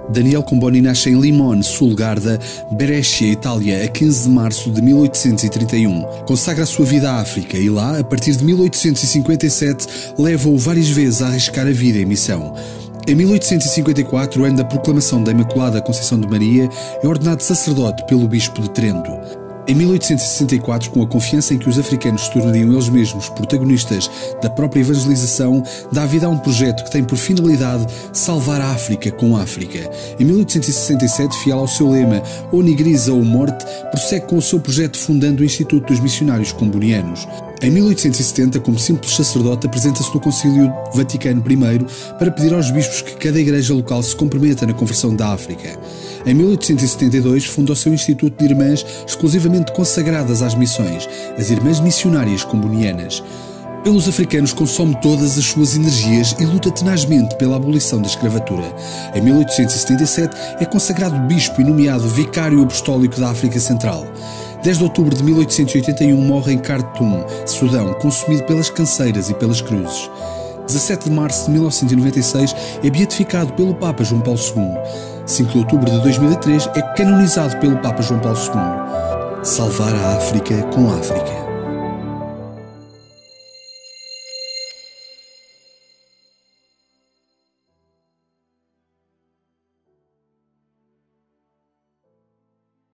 Daniel Comboni nasce em Limone, sul Garda, Brescia, Itália, a 15 de março de 1831. Consagra a sua vida à África e lá, a partir de 1857, leva-o várias vezes a arriscar a vida em missão. Em 1854, ano da proclamação da Imaculada Conceição de Maria, é ordenado sacerdote pelo Bispo de Trento. Em 1864, com a confiança em que os africanos se tornariam eles mesmos protagonistas da própria evangelização, dá vida a um projeto que tem por finalidade salvar a África com a África. Em 1867, fiel ao seu lema ou Nigrisa ou Morte, prossegue com o seu projeto fundando o Instituto dos Missionários Combonianos. Em 1870, como simples sacerdote, apresenta-se no Concílio Vaticano I para pedir aos bispos que cada igreja local se comprometa na conversão da África. Em 1872, funda o seu Instituto de Irmãs exclusivamente consagradas às missões, as Irmãs Missionárias Combonianas. Pelos africanos consome todas as suas energias e luta tenazmente pela abolição da escravatura. Em 1877 é consagrado bispo e nomeado vicário apostólico da África Central. 10 de outubro de 1881 morre em Khartoum, Sudão, consumido pelas canseiras e pelas cruzes. 17 de março de 1996 é beatificado pelo Papa João Paulo II. 5 de outubro de 2003 é canonizado pelo Papa João Paulo II. Salvar a África com a África.